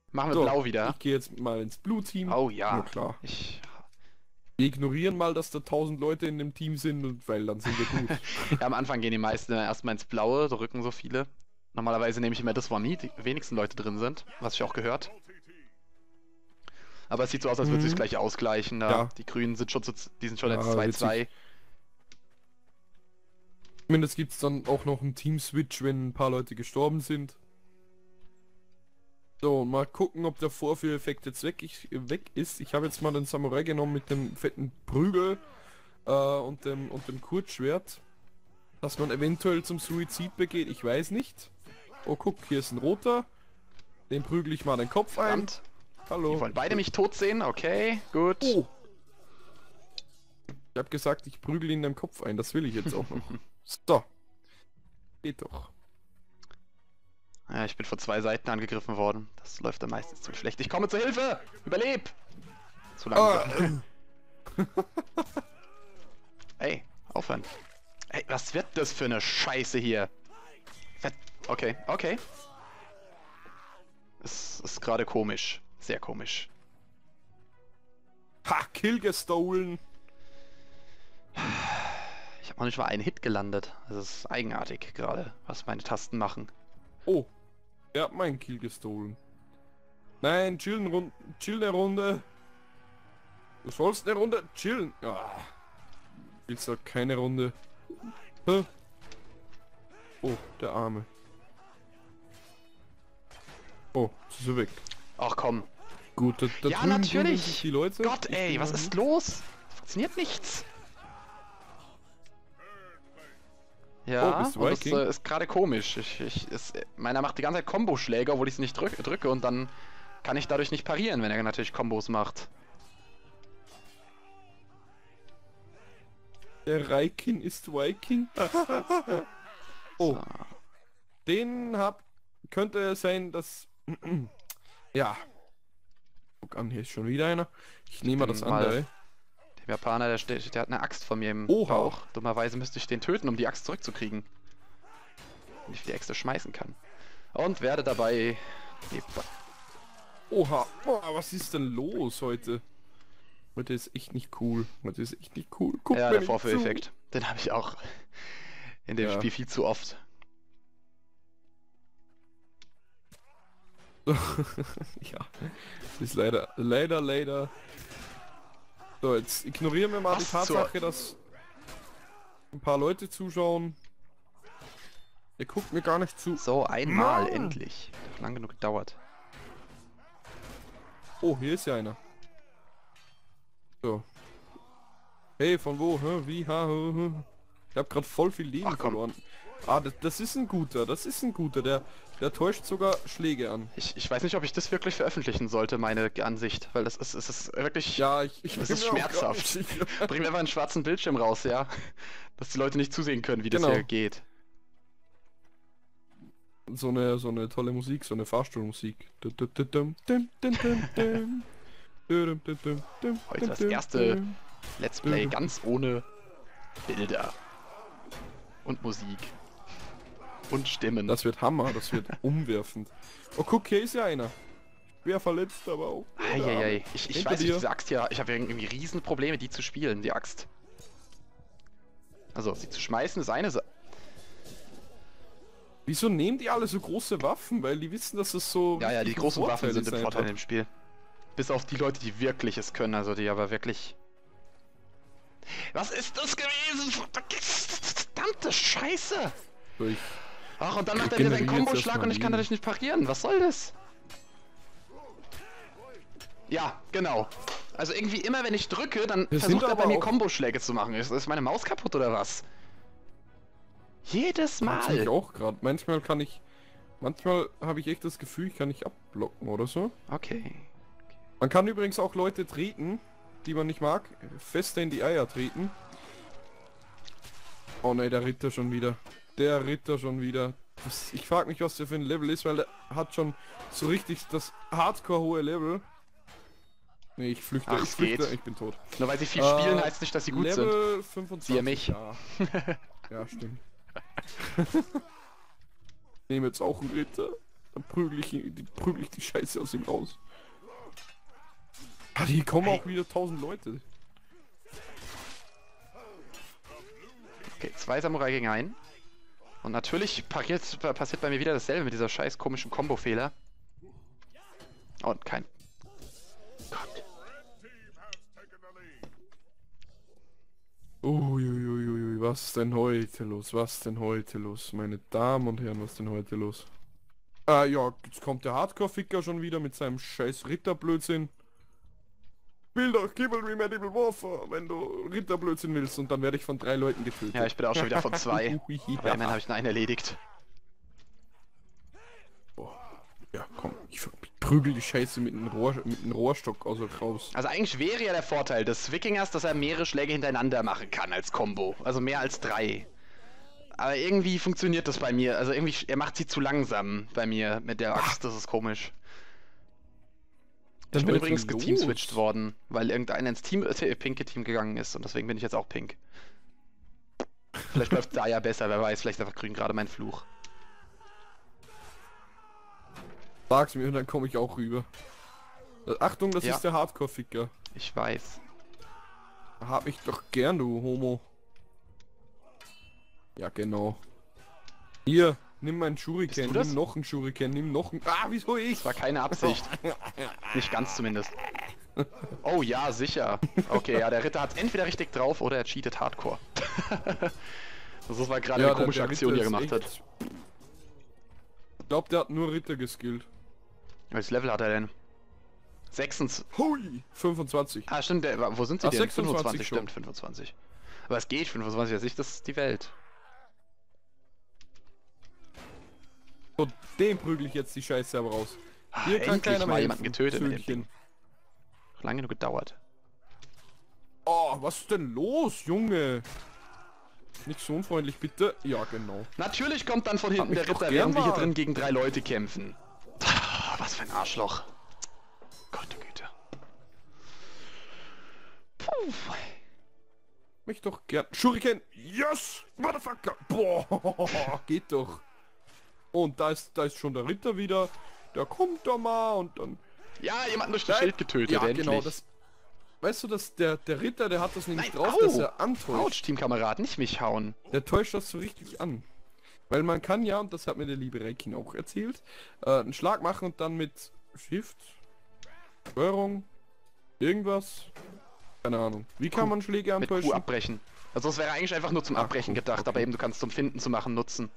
Machen wir So, blau wieder. ich gehe jetzt mal ins Blue-Team. Oh ja. Na klar. Ich... Wir ignorieren mal, dass da 1000 Leute in dem Team sind, weil dann sind wir gut. Ja, am Anfang gehen die meisten erstmal ins Blaue, drücken so viele. Normalerweise nehme ich immer das, wo am wenigsten Leute drin sind, was ich auch gehört. Aber es sieht so aus, als würde es sich gleich ausgleichen. Da. Ja. Die Grünen sind schon, die sind schon Ja, jetzt 2-2. Zumindest gibt es dann auch noch einen Team-Switch, wenn ein paar Leute gestorben sind. So, mal gucken, ob der Vorführeffekt jetzt weg ist. Ich habe jetzt mal den Samurai genommen mit dem fetten Prügel und dem Kurzschwert. Dass man eventuell zum Suizid begeht, ich weiß nicht. Oh, guck, hier ist ein roter. Den prügel ich mal den Kopf ein. Verdammt. Hallo. Die wollen beide mich tot sehen, okay, gut. Oh. Ich habe gesagt, ich prügel ihn den Kopf ein. Das will ich jetzt auch noch. So. Geht doch. Ja, ich bin von 2 Seiten angegriffen worden. Das läuft dann meistens zu schlecht. Ich komme zur Hilfe! Überleb! Zu langsam. Ey, aufhören. Ey, was wird das für eine Scheiße hier? Okay, okay. Es ist gerade komisch. Sehr komisch. Ha, Kill gestohlen. Ich habe noch nicht mal einen Hit gelandet. Das ist eigenartig gerade, was meine Tasten machen. Oh. Er hat meinen Kill gestohlen. Nein, chillen, chill eine Runde. Du sollst eine Runde chillen. Ah. Willst du keine Runde? Hä? Oh, der Arme. Oh, ist er weg. Ach komm. Gut, da Ja, drüben natürlich. sich die Leute. Gott, ey, was ist los? Funktioniert nichts. Ja, Oh, bist du und das Viking? ist gerade komisch. Meiner macht die ganze Zeit Komboschläge, obwohl ich es nicht drücke und dann kann ich dadurch nicht parieren, wenn er natürlich Kombos macht. Der Raikin ist Viking. Oh, So. den könnte sein, dass... ja. Guck an, hier ist schon wieder einer. Ich nehme mal das mal- andere. Der Japaner, der hat eine Axt von mir im Oha. Bauch. Dummerweise müsste ich den töten, um die Axt zurückzukriegen. Wenn ich die Äxte schmeißen kann. Und werde dabei... Oha, boah, was ist denn los heute? Heute ist echt nicht cool. Heute ist echt nicht cool. Guck Ja, mir der nicht Vorführeffekt. Den habe ich auch in dem Ja. Spiel viel zu oft. zu. Ja, ist leider. So, jetzt ignorieren wir mal die Was zur- Tatsache, dass ein paar Leute zuschauen. Der guckt mir gar nicht zu. So, einmal, Mann. endlich. Hat lang genug gedauert. Oh, hier ist ja einer. So. Hey, von wo? Hä? Wie? Ha, hä, hä. Ich hab grad voll viel Leben Ach, komm. verloren. Ah, das ist ein guter. Der täuscht sogar Schläge an. Ich weiß nicht, ob ich das wirklich veröffentlichen sollte, meine Ansicht, weil es ist wirklich... Ja, ich Das bin ist mir auch gar schmerzhaft. nicht sicher. Bring mir einfach einen schwarzen Bildschirm raus, ja? Dass die Leute nicht zusehen können, wie das Genau. hier geht. So eine tolle Musik, so eine Fahrstuhlmusik. Heute das erste Let's Play ganz ohne Bilder. Und Musik. Und Stimmen. Das wird Hammer, das wird umwerfend. Oh, guck, hier ist ja einer. Schwer verletzt, aber auch. Eieiei. Ich Hinter weiß nicht, dir. diese Axt hier, ich habe irgendwie riesen Probleme, die zu spielen, die Axt. Also, sie zu schmeißen ist eine Sache. Wieso nehmen die alle so große Waffen? Weil die wissen, dass es so... Ja, die richtig ein großen Waffen Vorteil sind ist im Vorteil einfach. im Spiel. Bis auf die Leute, die wirklich es können, also die aber wirklich... Was ist das gewesen? Verdammte Scheiße! So, ich Ach, und dann macht er wieder seinen regeneriere jetzt Komboschlag erstmal und ich kann Leben. dadurch nicht parieren. Was soll das? Ja, genau. Also irgendwie immer, wenn ich drücke, dann Wir versucht sind er bei aber mir auch- Komboschläge zu machen. Ist meine Maus kaputt oder was? Jedes Kann's mich Mal. auch gerade. Manchmal habe ich echt das Gefühl, ich kann nicht abblocken oder so. Okay. Man kann übrigens auch Leute treten, die man nicht mag, fester in die Eier treten. Oh ne, der Ritter schon wieder. Ich frage mich, was der für ein Level ist, weil der hat schon so richtig das Hardcore hohe Level. Ne, ich flüchte, Ach, es geht. ich bin tot. Nur weil sie viel spielen, heißt nicht, dass sie gut sind. Level 25. Siehe mich. Ja, ja stimmt. Ich nehme jetzt auch einen Ritter. Dann prügel ich die Scheiße aus ihm raus. Ah, hier kommen auch wieder 1000 Leute. Okay, 2 Samurai gegen einen. Und natürlich passiert bei mir wieder dasselbe mit dieser scheiß komischen Kombo-Fehler. Und kein... Gott. Uiuiuiui, was denn heute los? Was denn heute los? Meine Damen und Herren, was denn heute los? Ah ja, jetzt kommt der Hardcore-Ficker schon wieder mit seinem scheiß Ritterblödsinn. Spiel doch Chivalry Medieval Warfare, wenn du Ritterblödsinn willst, und dann werde ich von 3 Leuten getötet. Ja, ich bin auch schon wieder von 2. Aber immerhin habe ich einen erledigt. Boah. Ja, komm, ich prügel die Scheiße mit einem Rohrstock raus. Also eigentlich wäre ja der Vorteil des Wikingers, dass er mehrere Schläge hintereinander machen kann als Combo. Also mehr als 3. Aber irgendwie funktioniert das bei mir. Also irgendwie, er macht sie zu langsam bei mir mit der Axt, das ist komisch. Ich bin übrigens geteamswitcht worden, weil irgendeiner ins pinke Team gegangen ist und deswegen bin ich jetzt auch pink. Vielleicht läuft da ja besser, wer weiß, vielleicht ist einfach grün gerade mein Fluch. Sag's mir und dann komme ich auch rüber. Achtung, das ist der Hardcore-Ficker. Ich weiß. Hab ich doch gern, du Homo. Ja, genau. Hier, nimm meinen Shuriken, nimm noch einen Shuriken, nimm noch einen... Ah, wieso ich? Das war keine Absicht. Nicht ganz zumindest. Oh ja, sicher. Okay, ja, der Ritter hat entweder richtig drauf oder er cheatet hardcore. Das war gerade eine komische Aktion, die er gemacht hat. Ich glaube, der hat nur Ritter geskillt. Welches Level hat er denn? 26. Hui! 25. Ah, stimmt, wo sind sie denn? 26 stimmt, 25. Aber es geht, 25 ist nicht das die Welt. So, den prügel ich jetzt die Scheiße aber raus. Hier kann endlich keiner mal mehr jemanden getötet mit dem Söhnchen. Ding. Lange genug gedauert. Oh, was ist denn los, Junge? Nicht so unfreundlich, bitte. Ja, genau. Natürlich kommt dann von hinten der Ritter, während wir hier drin gegen 3 Leute kämpfen. Was für ein Arschloch. Gott, Güte. Puh. Mich doch gern. Shuriken! Yes! Motherfucker! Boah, geht doch. Und da ist schon der Ritter wieder. Der kommt da mal und dann... Ja, jemand durch das Schild getötet, ja, endlich. genau, das... Weißt du, dass der Ritter, der hat das nämlich Nein, drauf, dass er antäuscht. Autsch, Teamkamerad, nicht mich hauen. Der täuscht das so richtig an. Weil man kann ja, und das hat mir der liebe Reikin auch erzählt, einen Schlag machen und dann mit Shift, Steuerung, irgendwas, keine Ahnung. Wie kann man Schläge mit antäuschen? Q abbrechen. Also es wäre eigentlich einfach nur zum Abbrechen gedacht, aber eben du kannst zum Finden zu machen nutzen.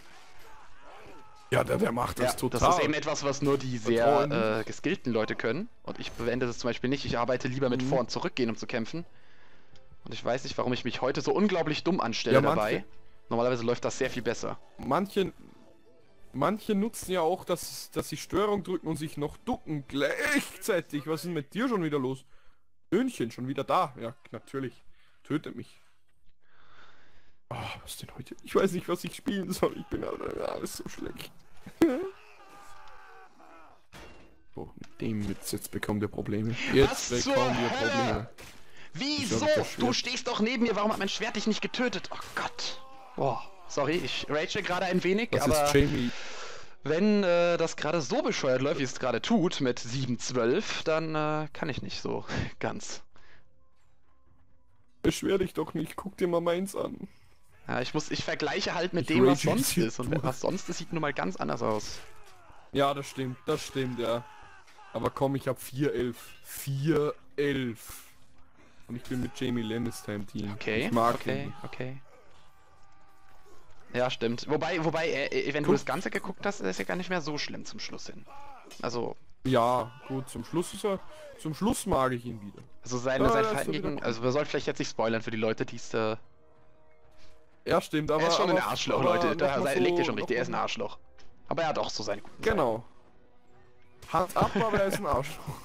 Ja, der macht das total. Das ist eben etwas, was nur die sehr geskillten Leute können. Und ich verwende das zum Beispiel nicht. Ich arbeite lieber mit Vor- und Zurückgehen, um zu kämpfen. Und ich weiß nicht, warum ich mich heute so unglaublich dumm anstelle dabei. Normalerweise läuft das sehr viel besser. Manche nutzen ja auch, dass sie Steuerung drücken und sich noch ducken gleichzeitig. Was ist denn mit dir schon wieder los? Söhnchen, schon wieder da. Ja, natürlich. Tötet mich. Oh, was denn heute? Ich weiß nicht, was ich spielen soll. Ich bin alles so schlecht. Oh, mit dem jetzt bekommt ihr Probleme. Jetzt bekommen wir Probleme. Wieso? Du stehst doch neben mir. Warum hat mein Schwert dich nicht getötet? Oh Gott. Boah. Sorry, ich rage gerade ein wenig, das aber ist Jamie. Wenn das gerade so bescheuert läuft, wie es gerade tut, mit 7-12, dann kann ich nicht so ganz. Beschwer dich doch nicht. Guck dir mal meins an. Ja, ich vergleiche halt mit dem, was sonst ist. Und was sonst ist, sieht nun mal ganz anders aus. Ja, das stimmt, ja. Aber komm, ich hab 4-11. 4-11. Und ich bin mit Jamie Lannister im Team. Okay, ich mag ihn. okay. Ja, stimmt. Wobei, wenn du das Ganze geguckt hast, ist es ja gar nicht mehr so schlimm zum Schluss hin. Also... Ja, gut, zum Schluss ist er... Zum Schluss mag ich ihn wieder. Also sein Verhalten gegen... Also wir sollten vielleicht jetzt nicht spoilern für die Leute, die es da... Ja, stimmt, aber... Er ist schon ein Arschloch, Leute. Da legt ihr schon richtig, er ist ein Arschloch. Aber er hat auch so seine guten Genau. Hand ab, aber er ist ein Arschloch.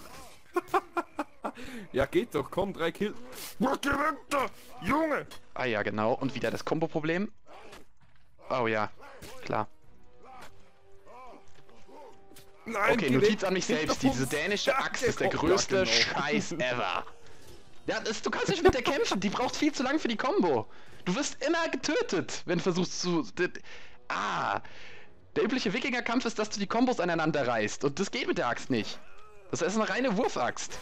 Ja, geht doch, komm, 3 Kills. Junge! Ah ja, genau. Und wieder das Kombo-Problem. Oh ja, klar. Nein, okay, Notiz an mich selbst. Diese dänische Axt ist der größte Scheiß ever. Ja, du kannst nicht mit der kämpfen. Die braucht viel zu lang für die Combo. Du wirst immer getötet, wenn du versuchst zu... Der übliche Wikinger-Kampf ist, dass du die Kombos aneinander reißt. Und das geht mit der Axt nicht. Das ist eine reine Wurfaxt.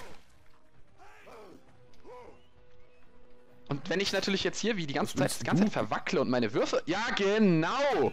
Und wenn ich natürlich jetzt hier wie die ganze Zeit verwackle und meine Würfe... Ja, genau!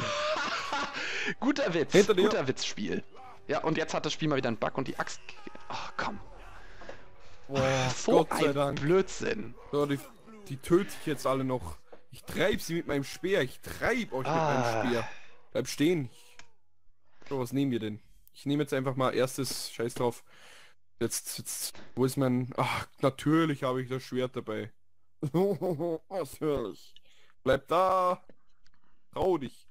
Guter Witz. Guter Witzspiel. Ja, und jetzt hat das Spiel mal wieder einen Bug und die Axt... Ach, komm. Boah, so Gott sei Dank. Blödsinn. So, die töte ich jetzt alle noch. Ich treib sie mit meinem Speer. Ich treib euch mit meinem Speer. Bleib stehen. So, was nehmen wir denn? Ich nehme jetzt einfach mal erstes... Scheiß drauf. Jetzt... Wo ist mein... Ach, natürlich habe ich das Schwert dabei. Natürlich. Bleib da. Trau dich.